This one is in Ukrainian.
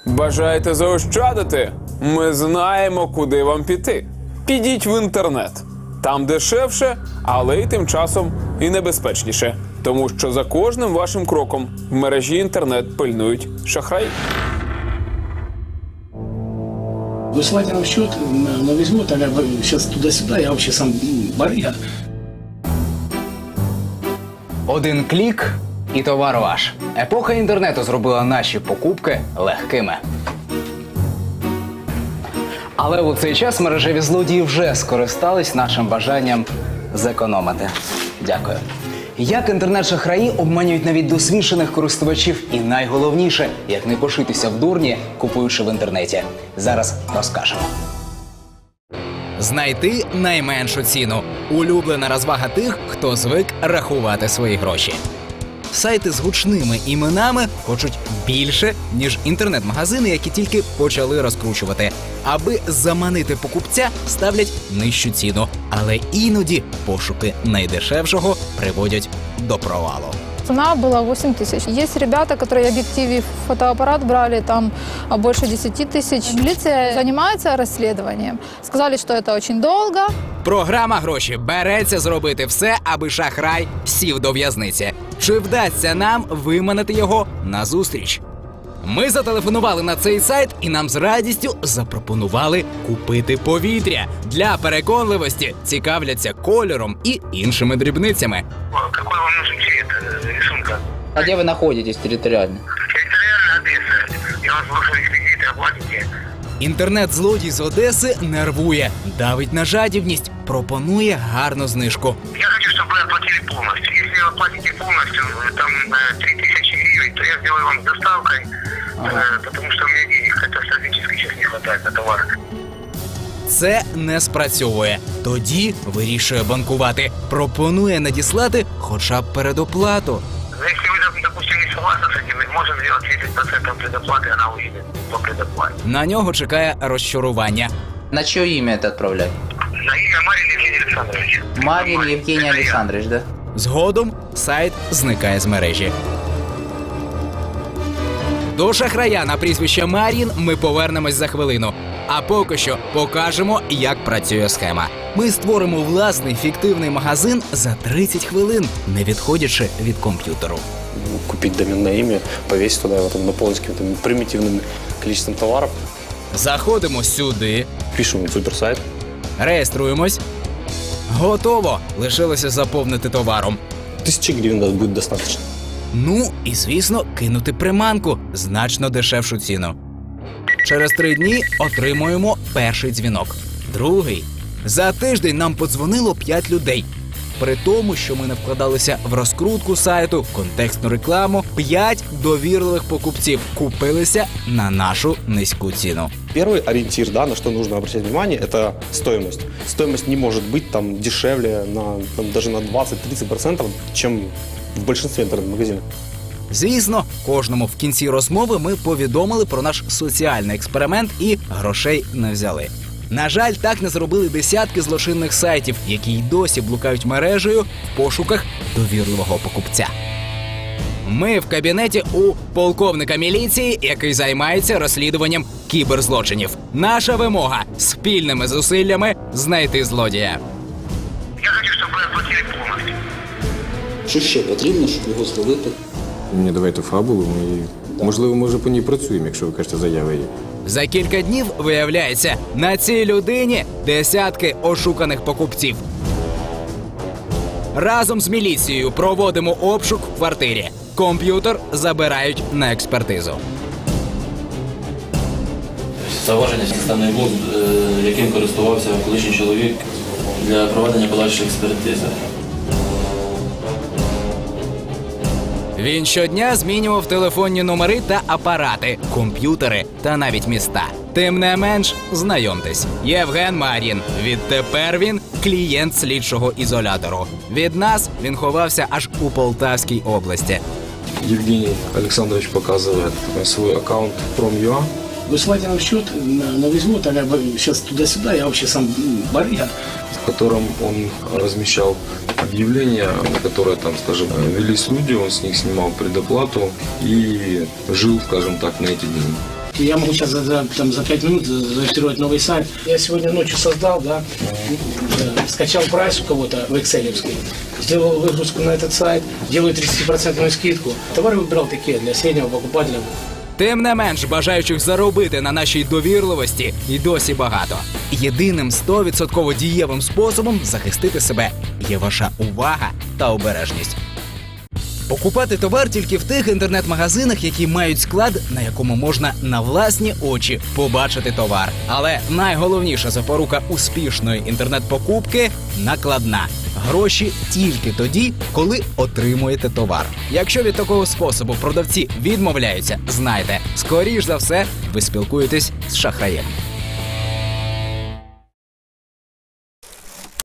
Бажаєте заощадити? Ми знаємо, куди вам піти. Підіть в інтернет. Там дешевше, але й тим часом і небезпечніше. Тому що за кожним вашим кроком в мережі інтернет пильнують шахраї. Высылайте нам счет на весь год, а сейчас туда-сюда, я вообще сам барыга. Один клік і товар ваш. Епоха інтернету зробила наші покупки легкими. Але у цей час мережеві злодії вже скористались нашим бажанням зекономити. Дякую. Як інтернет-шахраї обманюють навіть досвідчених користувачів і найголовніше, як не пошитися в дурні, купуючи в інтернеті. Зараз розкажемо. Знайти найменшу ціну. Улюблена розвага тих, хто звик рахувати свої гроші. Сайти з гучними іменами хочуть більше, ніж інтернет-магазини, які тільки почали розкручувати. Аби заманити покупця, ставлять нижчу ціну. Але іноді пошуки найдешевшого приводять до провалу. Цена была 8 тысяч. Есть ребята, которые объективы и фотоаппарат брали там больше 10 тысяч. Милиция занимается расследованием. Сказали, что это очень долго. Програма «Гроші» береться зробити все, аби шахрай сів до в'язниці. Чи вдасться нам виманити його назустріч? Ми зателефонували на цей сайт і нам з радістю запропонували купити повітря. Для переконливості цікавляться кольором і іншими дрібницями. Какой вам нужен цвет рисунка? А де ви знаходитесь територіально? Территориальная адреса. Я вас брошу реквизиты, оплатите. Інтернет-злодій з Одеси нервує, давить на жадібність, пропонує гарну знижку. Я хочу, чтобы вы оплатили полностью. Если вы оплатите полностью, там 3000 гривен, то я сделаю вам с доставкой, потому что у меня денег катастрофически сейчас не хватает на товар. Це не спрацьовує. Тоді вирішує банкувати. Пропонує надіслати хоча б передоплату. Но если вы, допустим, не согласны с этим, мы можем сделать 30% предоплаты, она уедет по предоплате. На нього чекає розчарування. На чье имя это отправлять? На имя Марин Евгений Александрович. Марин Евгений Александрович, да? Згодом сайт зникає з мережі. До шахрая на прізвище Марін ми повернемось за хвилину. А поки що покажемо, як працює схема. Ми створимо власний фіктивний магазин за 30 хвилин, не відходячи від комп'ютеру. Купить доменное имя, повесить туда, вот, наполнить каким-то примитивным количеством товаров. Заходимо сюди, Пишем суперсайт. реєструємось. Готово! Лишилося заповнити товаром. 1000 гривен будет достаточно. Ну і, звісно, кинути приманку – значно дешевшу ціну. Через 3 дні отримуємо перший дзвінок. Другий. За тиждень нам подзвонило 5 людей. При тому, що ми не вкладалися в розкрутку сайту, контекстну рекламу, 5 довірливих покупців купилися на нашу низьку ціну. Первый ориентир, да, на что нужно обращать внимание, это стоимость. Стоимость не может быть там дешевле даже на 20-30%, чем в большинстве интернет-магазинов. Звісно, кожному в кінці розмови ми повідомили про наш соціальний експеримент і грошей не взяли. На жаль, так не зробили десятки злочинних сайтів, які й досі блукають мережею в пошуках довірливого покупця. Ми в кабінеті у полковника міліції, який займається розслідуванням кіберзлочинів. Наша вимога – спільними зусиллями знайти злодія. Я хочу, чтобы вы оплатили полностью. Що ще потрібно, щоб його зловити? Мені давайте фабулу, можливо, ми вже по ній працюємо, якщо ви кажете, заяви є. За кілька днів виявляється, на цій людині десятки ошуканих покупців. Разом з міліцією проводимо обшук в квартирі. Комп'ютер забирають на експертизу. Заваження системний блок, яким користувався колишній чоловік для проведення подальшої експертизи. Він щодня змінював телефонні номери та апарати, комп'ютери та навіть міста. Тим не менш, знайомтесь, Євген Марін. Відтепер він клієнт слідчого ізолятору. Від нас він ховався аж у Полтавській області. Євгеній Олександрович показує свій аккаунт Prom.ua. Высылайте нам счет на весь год, а сейчас туда-сюда, я вообще сам барыга. В котором он размещал объявления, на которые там, скажем, велись люди, он с них снимал предоплату и жил, скажем так, на эти деньги. Я могу сейчас за 5 минут зарегистрировать новый сайт. Я сегодня ночью создал, да, скачал прайс у кого-то в Excel-евский, сделал выгрузку на этот сайт, делаю 30% скидку. Товары выбирал такие для среднего покупателя. Тим не менш, бажаючих заробити на нашій довірливості і досі багато. Єдиним 100% дієвим способом захистити себе є ваша увага та обережність. Покупати товар тільки в тих інтернет-магазинах, які мають склад, на якому можна на власні очі побачити товар. Але найголовніша запорука успішної інтернет-покупки – накладна. Гроші тільки тоді, коли отримуєте товар. Якщо від такого способу продавці відмовляються, знайте, скоріш за все, ви спілкуєтесь з шахраєм.